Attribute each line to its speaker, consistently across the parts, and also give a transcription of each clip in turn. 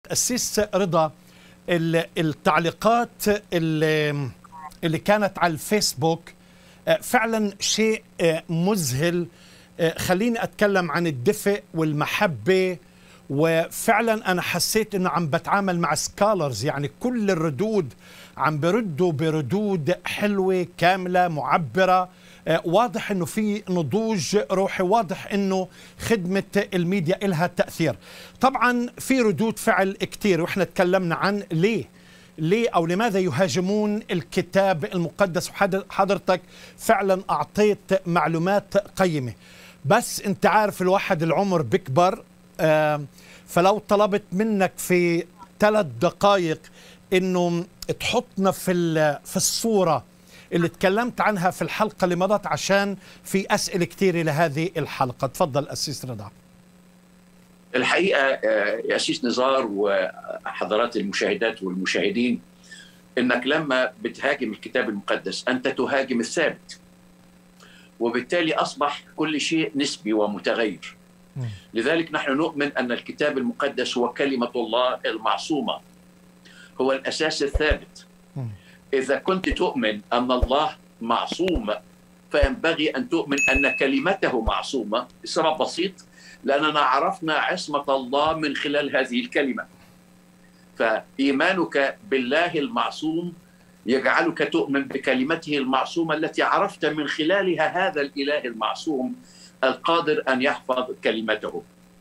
Speaker 1: أسيس رضا، التعليقات اللي كانت على الفيسبوك فعلا شيء مذهل. خليني أتكلم عن الدفء والمحبة، وفعلا أنا حسيت أنه عم بتعامل مع سكالرز، يعني كل الردود عم بردوا بردود حلوة كاملة معبرة. واضح أنه في نضوج روحي، واضح أنه خدمة الميديا إلها تأثير. طبعا في ردود فعل كتير، وإحنا تكلمنا عن ليه أو لماذا يهاجمون الكتاب المقدس، وحضرتك فعلا أعطيت معلومات قيمة. بس أنت عارف الواحد العمر بيكبر، فلو طلبت منك في 3 دقائق إنه تحطنا في الصورة اللي تكلمت عنها في الحلقة اللي مضت، عشان في أسئلة كثيرة لهذه الحلقة. تفضل أسيس رضا.
Speaker 2: الحقيقة يا أسيس نزار وحضرات المشاهدات والمشاهدين، إنك لما بتهاجم الكتاب المقدس أنت تهاجم الثابت، وبالتالي أصبح كل شيء نسبي ومتغير. لذلك نحن نؤمن أن الكتاب المقدس هو كلمة الله المعصومة، هو الأساس الثابت. إذا كنت تؤمن أن الله معصوم فينبغي أن تؤمن أن كلمته معصومة، لسبب بسيط، لأننا عرفنا عصمة الله من خلال هذه الكلمة. فإيمانك بالله المعصوم يجعلك تؤمن بكلمته المعصومة التي عرفت من خلالها هذا الإله المعصوم القادر أن يحفظ كلمته.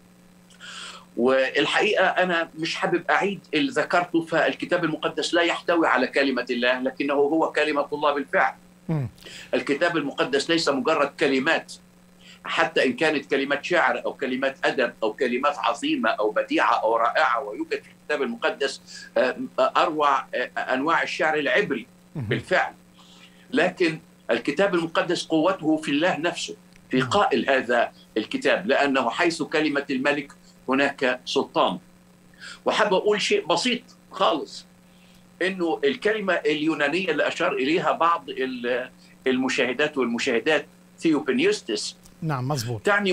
Speaker 2: والحقيقة أنا مش حابب أعيد اللي ذكرته، فالكتاب المقدس لا يحتوي على كلمة الله، لكنه هو كلمة الله بالفعل. الكتاب المقدس ليس مجرد كلمات، حتى إن كانت كلمات شعر أو كلمات أدب أو كلمات عظيمة أو بديعة أو رائعة، ويوجد في الكتاب المقدس أروع أنواع الشعر العبري بالفعل. لكن الكتاب المقدس قوته في الله نفسه، في قائل هذا الكتاب، لأنه حيث كلمة الملك هناك سلطان. وحاب أقول شيء بسيط خالص، إنه الكلمة اليونانية اللي أشار إليها بعض المشاهدات والمشاهدات ثيوبنيوستس،
Speaker 1: نعم مظبوط، تعني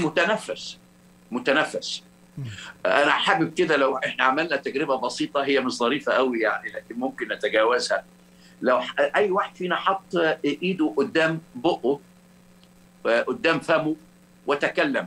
Speaker 2: متنفس. أنا حابب كده لو إحنا عملنا تجربة بسيطة، هي مش ظريفة قوي يعني، لكن ممكن نتجاوزها. لو أي واحد فينا حط إيده قدام بقه قدام فمه وتكلم،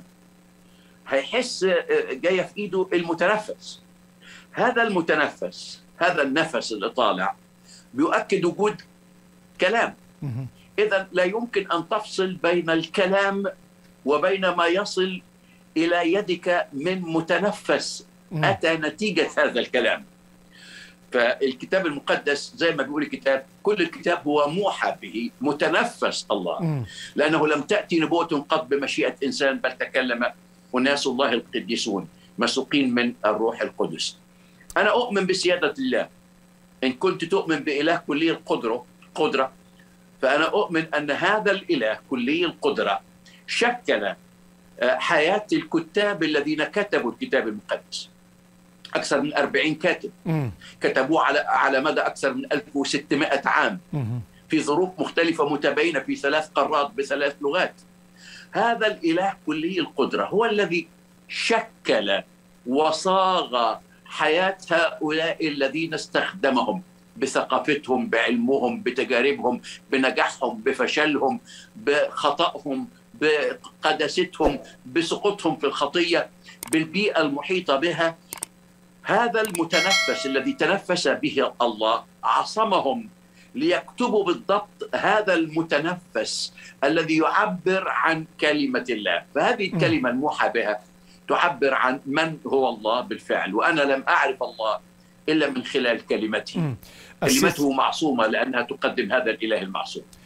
Speaker 2: هيحس جاية في إيده المتنفس. هذا المتنفس، هذا النفس اللي طالع، بيؤكد وجود كلام. إذن لا يمكن أن تفصل بين الكلام وبين ما يصل إلى يدك من متنفس أتى نتيجة هذا الكلام. فالكتاب المقدس زي ما بيقول الكتاب، كل الكتاب هو موحى به، متنفس الله، لأنه لم تأتي نبوة قط بمشيئة إنسان، بل تكلم وناس الله القديسون مسوقين من الروح القدس. أنا أؤمن بسيادة الله. إن كنت تؤمن بإله كلي القدرة، فأنا أؤمن أن هذا الإله كلي القدرة شكل حياة الكتاب الذين كتبوا الكتاب المقدس. أكثر من 40 كاتب كتبوه على مدى أكثر من 1600 عام في ظروف مختلفة متباينة في 3 قارات ب3 لغات. هذا الإله كلي القدرة هو الذي شكل وصاغ حياة هؤلاء الذين استخدمهم بثقافتهم، بعلمهم، بتجاربهم، بنجاحهم، بفشلهم، بخطأهم، بقداستهم، بسقوطهم في الخطية، بالبيئة المحيطة بها. هذا المتنفس الذي تنفس به الله عصمهم ليكتبوا بالضبط هذا المتنفس الذي يعبر عن كلمة الله. فهذه الكلمة الموحى بها تعبر عن من هو الله بالفعل، وأنا لم أعرف الله إلا من خلال كلمته. كلمته معصومة لأنها تقدم هذا الإله المعصوم.